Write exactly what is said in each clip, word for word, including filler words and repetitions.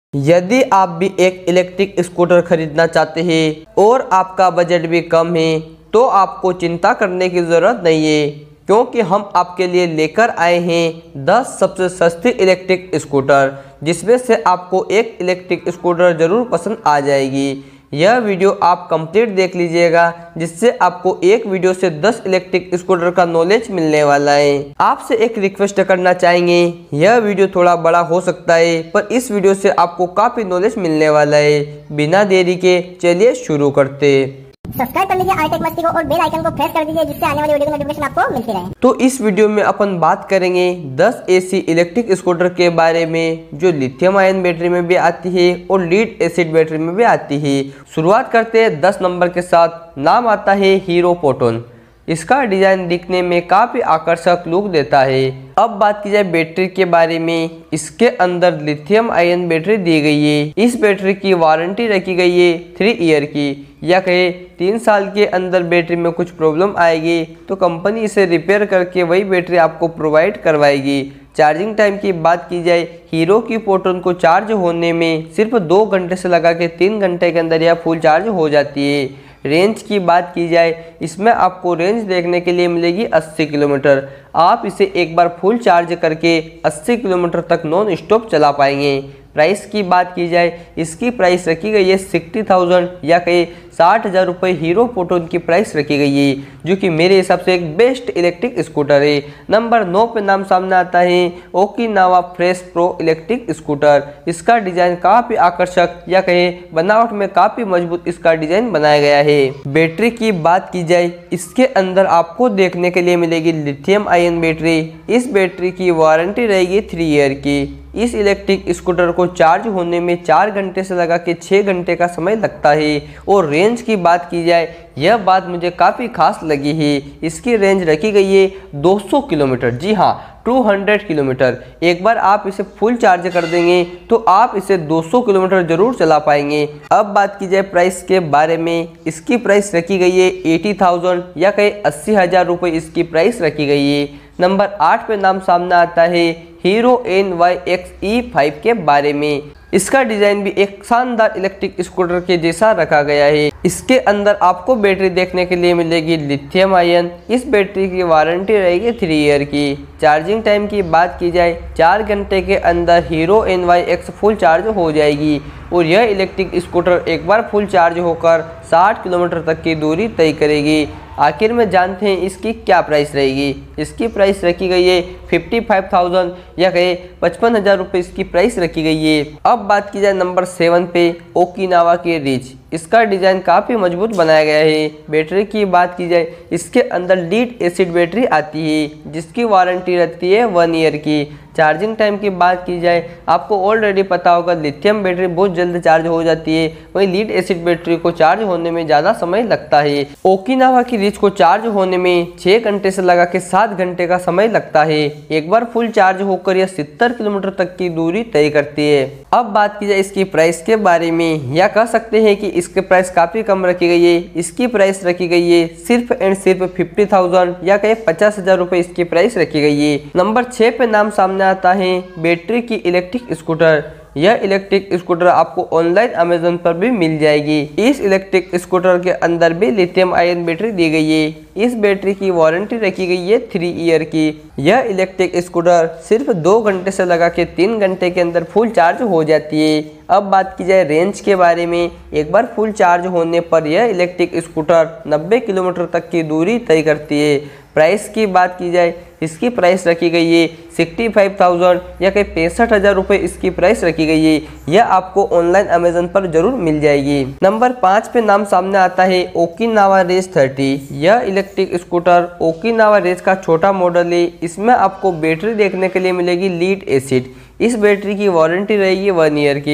यदि आप भी एक इलेक्ट्रिक स्कूटर खरीदना चाहते हैं और आपका बजट भी कम है तो आपको चिंता करने की ज़रूरत नहीं है, क्योंकि हम आपके लिए लेकर आए हैं दस सबसे सस्ती इलेक्ट्रिक स्कूटर, जिसमें से आपको एक इलेक्ट्रिक स्कूटर ज़रूर पसंद आ जाएगी। यह वीडियो आप कंप्लीट देख लीजिएगा, जिससे आपको एक वीडियो से दस इलेक्ट्रिक स्कूटर का नॉलेज मिलने वाला है। आपसे एक रिक्वेस्ट करना चाहेंगे, यह वीडियो थोड़ा बड़ा हो सकता है पर इस वीडियो से आपको काफ़ी नॉलेज मिलने वाला है। बिना देरी के चलिए शुरू करते। सब्सक्राइब कर लीजिए आई-टेक मस्ती को और बेल आइकन को प्रेस कर दीजिए, जिससे आने वाली वीडियो की नोटिफिकेशन आपको मिलती रहे। तो इस वीडियो में अपन बात करेंगे दस ऐसी इलेक्ट्रिक स्कूटर के बारे में जो लिथियम आयन बैटरी में भी आती है और लीड एसिड बैटरी में भी आती है। शुरुआत करते हैं दस नंबर के साथ। नाम आता है हीरो फोटोन। इसका डिजाइन दिखने में काफ़ी आकर्षक लुक देता है। अब बात की जाए बैटरी के बारे में, इसके अंदर लिथियम आयन बैटरी दी गई है। इस बैटरी की वारंटी रखी गई है थ्री ईयर की, या कहे तीन साल के अंदर बैटरी में कुछ प्रॉब्लम आएगी तो कंपनी इसे रिपेयर करके वही बैटरी आपको प्रोवाइड करवाएगी। चार्जिंग टाइम की बात की जाए, हीरो की फोटोन को चार्ज होने में सिर्फ दो घंटे से लगा के तीन घंटे के अंदर यह फुल चार्ज हो जाती है। रेंज की बात की जाए, इसमें आपको रेंज देखने के लिए मिलेगी अस्सी किलोमीटर। आप इसे एक बार फुल चार्ज करके अस्सी किलोमीटर तक नॉन स्टॉप चला पाएंगे। प्राइस की बात की जाए, इसकी प्राइस रखी गई है सिक्सटी थाउजेंड या कहीं साठ हज़ार रुपये हीरो फोटोन की प्राइस रखी गई है, जो कि मेरे हिसाब से एक बेस्ट इलेक्ट्रिक स्कूटर है। नंबर नौ पे नाम सामने आता है Okinawa fresh pro electric scooter. इसका डिजाइन काफ़ी आकर्षक या कहें बनावट में काफ़ी मजबूत इसका डिजाइन बनाया गया है। बैटरी की बात की जाए, इसके अंदर आपको देखने के लिए मिलेगी लिथियम आयन बैटरी। इस बैटरी की वारंटी रहेगी थ्री ईयर की। इस इलेक्ट्रिक स्कूटर को चार्ज होने में चार घंटे से लगा के छः घंटे का समय लगता है। और रेंज की बात की जाए, यह बात मुझे काफ़ी खास लगी है। इसकी रेंज रखी गई है दो सौ किलोमीटर। जी हाँ, दो सौ किलोमीटर। एक बार आप इसे फुल चार्ज कर देंगे तो आप इसे दो सौ किलोमीटर जरूर चला पाएंगे। अब बात की जाए प्राइस के बारे में, इसकी प्राइस रखी गई है अस्सी थाउजेंड या कहीं अस्सी हज़ार रुपये इसकी प्राइस रखी गई है। नंबर आठ पे नाम सामने आता है Hero N Y X E five के बारे में। इसका डिजाइन भी एक शानदार इलेक्ट्रिक स्कूटर के जैसा रखा गया है। इसके अंदर आपको बैटरी देखने के लिए मिलेगी लिथियम आयन। इस बैटरी की वारंटी रहेगी थ्री ईयर की। चार्जिंग टाइम की बात की जाए, चार घंटे के अंदर Hero N Y X full charge हो जाएगी और यह इलेक्ट्रिक स्कूटर एक बार फुल चार्ज होकर साठ किलोमीटर तक की दूरी तय करेगी। आखिर में जानते हैं इसकी क्या प्राइस रहेगी। इसकी प्राइस रखी गई है फिफ्टी फाइव थाउजेंड या कहे पचपन हज़ार रुपये इसकी प्राइस रखी गई है। अब बात की जाए नंबर सेवन पे ओकिनावा के रिच। इसका डिज़ाइन काफ़ी मजबूत बनाया गया है। बैटरी की बात की जाए, इसके अंदर लीड एसिड बैटरी आती है, जिसकी वारंटी रहती है वन ईयर की। चार्जिंग टाइम की बात की जाए, आपको ऑलरेडी पता होगा लिथियम बैटरी बहुत जल्द चार्ज हो जाती है, वहीं लीड एसिड बैटरी को चार्ज होने में ज़्यादा समय लगता है। ओकिनावा की रिच को चार्ज होने में छः घंटे से लगा के सात घंटे का समय लगता है। एक बार फुल चार्ज होकर यह सत्तर किलोमीटर तक की दूरी तय करती है। अब बात की जाए इसकी प्राइस के बारे में, या कह सकते हैं कि इसकी प्राइस काफ़ी कम रखी गई है। इसकी प्राइस रखी गई है सिर्फ एंड सिर्फ फिफ्टी थाउजेंड या कहीं पचास हज़ार रुपये इसकी प्राइस रखी गई है। नंबर छः पे नाम सामने आता है बैटरी की इलेक्ट्रिक स्कूटर। यह इलेक्ट्रिक स्कूटर आपको ऑनलाइन अमेजोन पर भी मिल जाएगी। इस इलेक्ट्रिक स्कूटर के अंदर भी लिथियम आयन बैटरी दी गई है। इस बैटरी की वारंटी रखी गई है थ्री ईयर की। यह इलेक्ट्रिक स्कूटर सिर्फ दो घंटे से लगा के तीन घंटे के अंदर फुल चार्ज हो जाती है। अब बात की जाए रेंज के बारे में, एक बार फुल चार्ज होने पर यह इलेक्ट्रिक स्कूटर नब्बे किलोमीटर तक की दूरी तय करती है। प्राइस की बात की जाए, इसकी प्राइस रखी गई है सिक्सटी फाइव थाउजेंड या कहीं पैंसठ हज़ार रुपये इसकी प्राइस रखी गई है। यह आपको ऑनलाइन अमेजन पर जरूर मिल जाएगी। नंबर पाँच पे नाम सामने आता है ओकिनावा रेज थर्टी। यह इलेक्ट्रिक स्कूटर ओकिनावा रेज का छोटा मॉडल है। इसमें आपको बैटरी देखने के लिए मिलेगी लीड एसिड। इस बैटरी की वारंटी रहेगी वन ईयर की।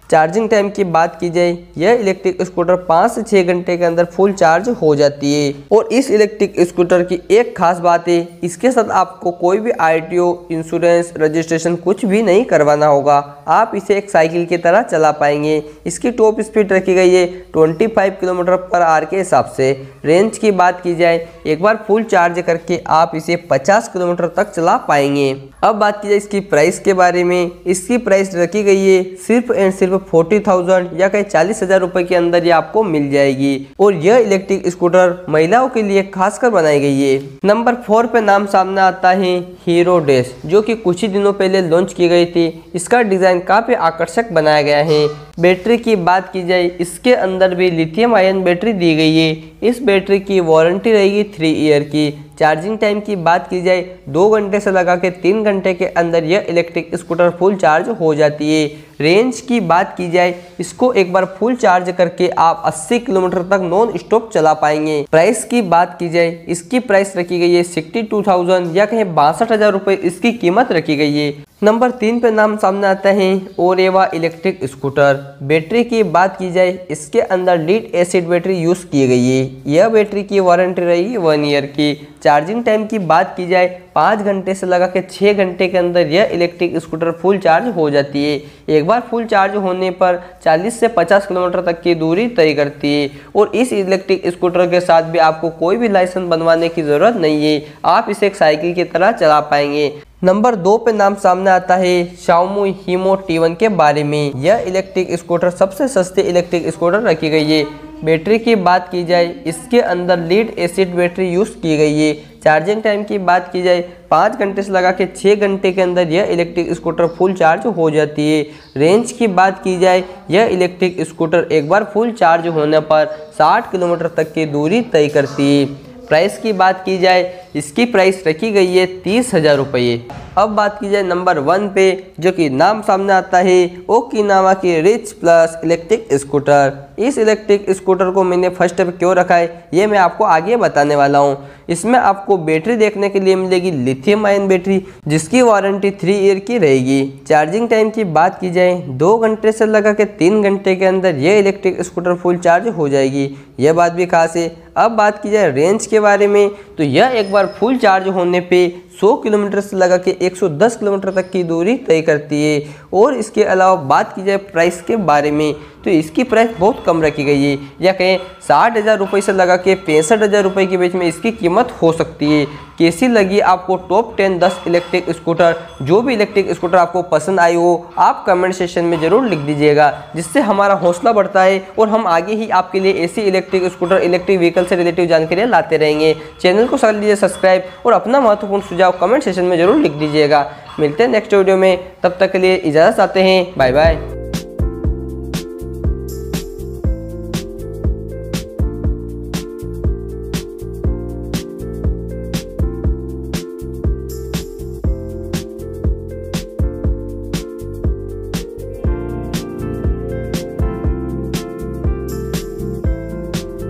चार्जिंग टाइम की बात की जाए, यह इलेक्ट्रिक स्कूटर पाँच से छः घंटे के अंदर फुल चार्ज हो जाती है। और इस इलेक्ट्रिक स्कूटर की एक खास बात है, इसके साथ आपको कोई भी आरटीओ, इंश्योरेंस, रजिस्ट्रेशन कुछ भी नहीं करवाना होगा। आप इसे एक साइकिल की तरह चला पाएंगे। इसकी टॉप स्पीड रखी गई है पच्चीस किलोमीटर पर आवर के हिसाब से। रेंज की बात की जाए, एक बार फुल चार्ज करके आप इसे पचास किलोमीटर तक चला पाएंगे। अब बात की जाए इसकी प्राइस के बारे में, इसकी प्राइस रखी गई है सिर्फ एंड सिर्फ फोर्टी थाउजेंड या कहीं चालीस हजार रुपए के अंदर ये आपको मिल जाएगी। और यह इलेक्ट्रिक स्कूटर महिलाओं के लिए खासकर बनाई गई है। नंबर फोर पे नाम सामने आता है हीरो डैश, जो कि कुछ ही दिनों पहले लॉन्च की गई थी। इसका डिजाइन काफी आकर्षक बनाया गया है। बैटरी की बात की जाए, इसके अंदर भी लिथियम आयन बैटरी दी गई है। इस बैटरी की वारंटी रहेगी थ्री ईयर की। चार्जिंग टाइम की बात की जाए, दो घंटे से लगा के तीन घंटे के अंदर यह इलेक्ट्रिक स्कूटर फुल चार्ज हो जाती है। रेंज की बात की जाए, इसको एक बार फुल चार्ज करके आप अस्सी किलोमीटर तक नॉन स्टॉप चला पाएंगे। प्राइस की बात की जाए, इसकी प्राइस रखी गई है सिक्सटी टू थाउजेंड या कहीं बासठ हजार रुपए इसकी कीमत रखी गई है। नंबर तीन पे नाम सामने आता है ओरेवा इलेक्ट्रिक स्कूटर। बैटरी की बात की जाए, इसके अंदर लीड एसिड बैटरी यूज की गई है। यह बैटरी की वारंटी रहेगी वन ईयर की। चार्जिंग टाइम की बात की जाए, पाँच घंटे से लगा के छः घंटे के अंदर यह इलेक्ट्रिक स्कूटर फुल चार्ज हो जाती है। एक बार फुल चार्ज होने पर चालीस से पचास किलोमीटर तक की दूरी तय करती है। और इस इलेक्ट्रिक स्कूटर के साथ भी आपको कोई भी लाइसेंस बनवाने की ज़रूरत नहीं है। आप इसे एक साइकिल की तरह चला पाएंगे। नंबर दो पे नाम सामने आता है Xiaomi हीमो टी वन के बारे में। यह इलेक्ट्रिक स्कूटर सबसे सस्ती इलेक्ट्रिक स्कूटर रखी गई है। बैटरी की बात की जाए, इसके अंदर लीड एसिड बैटरी यूज की गई है। चार्जिंग टाइम की बात की जाए, पाँच घंटे से लगा के छः घंटे के अंदर यह इलेक्ट्रिक स्कूटर फुल चार्ज हो जाती है। रेंज की बात की जाए, यह इलेक्ट्रिक स्कूटर एक बार फुल चार्ज होने पर साठ किलोमीटर तक की दूरी तय करती है। प्राइस की बात की जाए, इसकी प्राइस रखी गई है तीस हजार रुपये। अब बात की जाए नंबर वन पे, जो कि नाम सामने आता है ओकिनावा की रिच प्लस इलेक्ट्रिक स्कूटर। इस इलेक्ट्रिक स्कूटर को मैंने फर्स्ट पे क्यों रखा है ये मैं आपको आगे बताने वाला हूँ। इसमें आपको बैटरी देखने के लिए मिलेगी लिथियम आयन बैटरी, जिसकी वारंटी थ्री ईयर की रहेगी। चार्जिंग टाइम की बात की जाए, दो घंटे से लगा के तीन घंटे के अंदर यह इलेक्ट्रिक स्कूटर फुल चार्ज हो जाएगी। यह बात भी खास है। अब बात की जाए रेंज के बारे में, तो यह एक बार फुल चार्ज होने पे सौ किलोमीटर से लगा के एक सौ दस किलोमीटर तक की दूरी तय करती है। और इसके अलावा बात की जाए प्राइस के बारे में, तो इसकी प्राइस बहुत कम रखी गई है, या कहें साठ हज़ार रुपये से लगा के पैंसठ हज़ार रुपये के बीच में इसकी कीमत हो सकती है। कैसी लगी आपको टॉप टेन दस इलेक्ट्रिक स्कूटर? जो भी इलेक्ट्रिक स्कूटर आपको पसंद आई हो आप कमेंट सेक्शन में ज़रूर लिख दीजिएगा, जिससे हमारा हौसला बढ़ता है और हम आगे ही आपके लिए ऐसी इलेक्ट्रिक स्कूटर, इलेक्ट्रिक व्हीकल से रिलेटिव जानकारियाँ लाते रहेंगे। चैनल को कर लीजिए सब्सक्राइब और अपना महत्वपूर्ण सुझाव कमेंट सेक्शन में जरूर लिख दीजिएगा। मिलते हैं नेक्स्ट वीडियो में, तब तक के लिए इजाज़त चाहते हैं। Bye bye.